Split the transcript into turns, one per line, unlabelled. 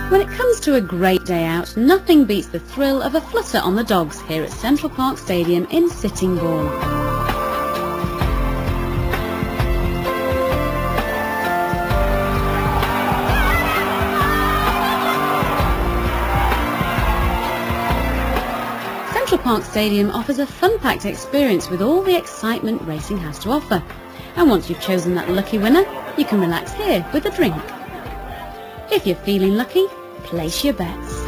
When it comes to a great day out, nothing beats the thrill of a flutter on the dogs here at Central Park Stadium in Sittingbourne. Central Park Stadium offers a fun-packed experience with all the excitement racing has to offer. And once you've chosen that lucky winner, you can relax here with a drink. If you're feeling lucky, place your bets.